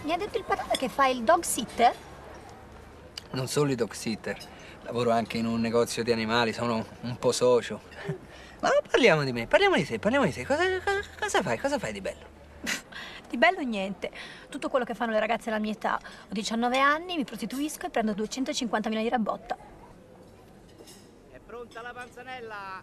Mi ha detto il Patata che fa il dog sitter? Non solo i dog sitter, lavoro anche in un negozio di animali, sono un po' socio. Ma non parliamo di me, parliamo di te, parliamo di te. Cosa fai di bello? Di bello niente. Tutto quello che fanno le ragazze della mia età. Ho 19 anni, mi prostituisco e prendo 250.000 lire a botta. È pronta la panzanella?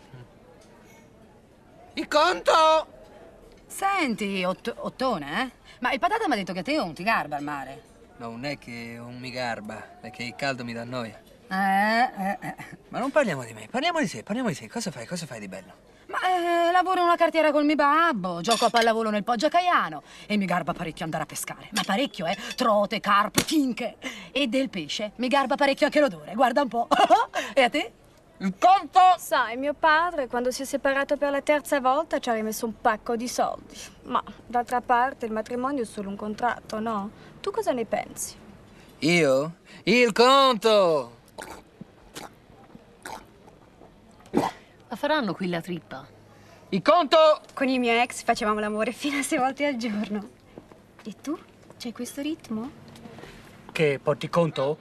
Il conto! Senti, Ottone, Ma il Patata mi ha detto che a te non ti garba al mare. No, non è che non mi garba, è che il caldo mi dà noia. Eh. Ma non parliamo di me, parliamo di te, parliamo di te. Cosa fai di bello? Ma lavoro in una cartiera col mio babbo, gioco a pallavolo nel Poggio a Caiano e mi garba parecchio andare a pescare. Ma parecchio, trote, carpe, finche. E del pesce mi garba parecchio anche l'odore, guarda un po'. E a te? Il conto! Sai, mio padre, quando si è separato per la terza volta, ci ha rimesso un pacco di soldi. Ma, d'altra parte, il matrimonio è solo un contratto, no? Tu cosa ne pensi? Io? Il conto! La faranno qui la trippa? Il conto! Con i miei ex facevamo l'amore fino a 6 volte al giorno. E tu? C'hai questo ritmo? Che porti conto?